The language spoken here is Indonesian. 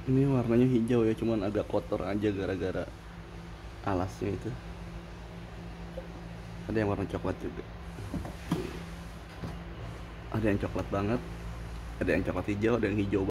Ini warnanya hijau ya, cuman agak kotor aja gara-gara alasnya itu. Ada yang warna coklat juga. Ada yang coklat banget, ada yang coklat hijau, ada yang hijau